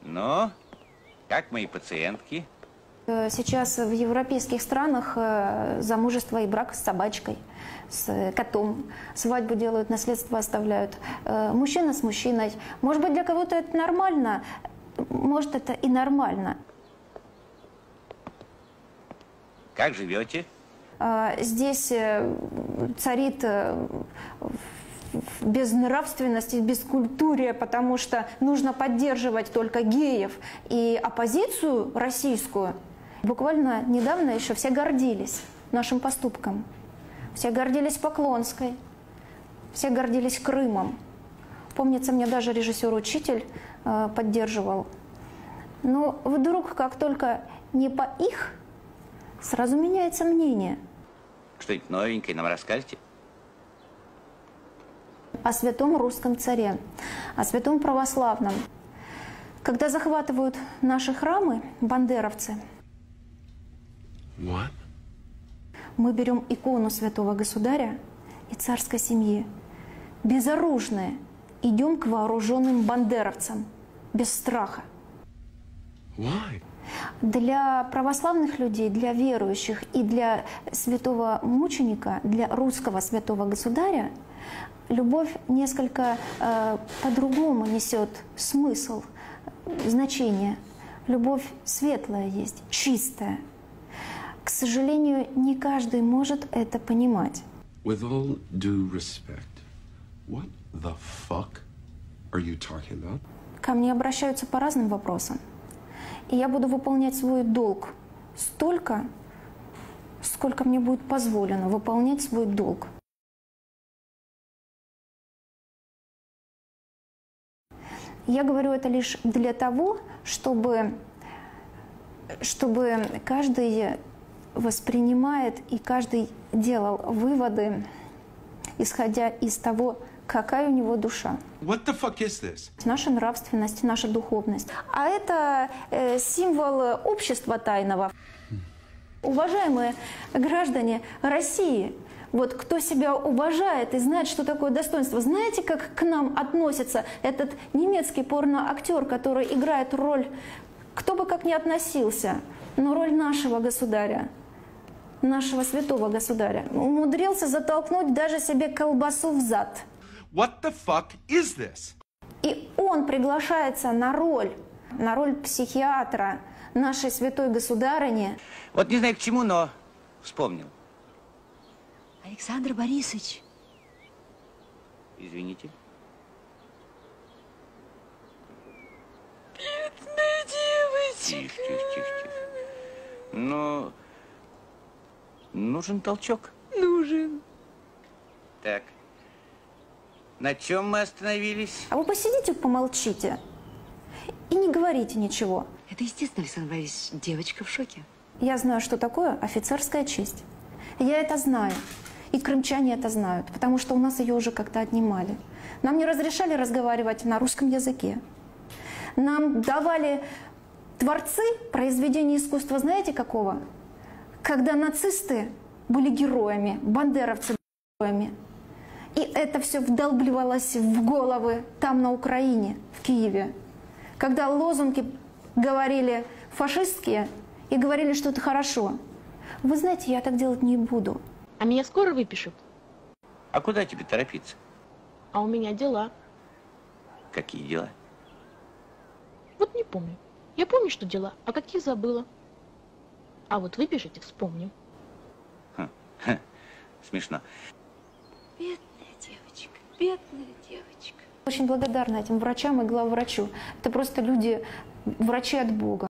Ну, как мои пациентки? Сейчас в европейских странах замужество и брак с собачкой, с котом. Свадьбу делают, наследство оставляют. Мужчина с мужчиной. Может быть, для кого-то это нормально, может, это и нормально. Как живете? Здесь царит безнравственность и бескультурие, потому что нужно поддерживать только геев и оппозицию российскую. Буквально недавно еще все гордились нашим поступком. Все гордились Поклонской, все гордились Крымом. Помнится, мне даже режиссер-учитель поддерживал. Но вдруг, как только не по их, сразу меняется мнение. Что-нибудь новенькое нам расскажете? О святом русском царе, о святом православном. Когда захватывают наши храмы бандеровцы, мы берем икону святого государя и царской семьи, безоружные, идем к вооруженным бандеровцам, без страха. Для православных людей, для верующих и для святого мученика, для русского святого государя, любовь несколько по-другому несет смысл, значение. Любовь светлая есть, чистая. К сожалению, не каждый может это понимать. With all due respect, what the fuck are you talking about? Ко мне обращаются по разным вопросам. И я буду выполнять свой долг столько, сколько мне будет позволено выполнять свой долг. Я говорю это лишь для того, чтобы каждый воспринимает и каждый делал выводы, исходя из того, какая у него душа. What the fuck is this? Наша нравственность, наша духовность. А это символ общества тайного. Уважаемые граждане России, вот кто себя уважает и знает, что такое достоинство, знаете, как к нам относится этот немецкий порноактер, который играет роль, кто бы как ни относился, но роль нашего государя, нашего святого государя, умудрился затолкнуть даже себе колбасу в зад. What the fuck is this? И он приглашается на роль психиатра нашей святой государыни. Вот не знаю к чему, но вспомнил. Александр Борисович. Извините. Бедная девочка. Тихо, тихо, тихо, тихо. Но нужен толчок. Нужен. Так. На чем мы остановились? А вы посидите, помолчите и не говорите ничего. Это естественно, Александр Борисович. Девочка в шоке. Я знаю, что такое офицерская честь. Я это знаю. И крымчане это знают, потому что у нас ее уже как-то отнимали. Нам не разрешали разговаривать на русском языке. Нам давали творцы произведения искусства, знаете какого? Когда нацисты были героями, бандеровцы героями. И это все вдалбливалось в головы там, на Украине, в Киеве. Когда лозунги говорили фашистские и говорили, что это хорошо. Вы знаете, я так делать не буду. А меня скоро выпишут? А куда тебе торопиться? А у меня дела. Какие дела? Вот не помню. Я помню, что дела, а какие забыла. А вот выпишите, вспомню. Смешно. Бедная девочка, бедная девочка. Очень благодарна этим врачам и главврачу. Это просто люди, врачи от Бога.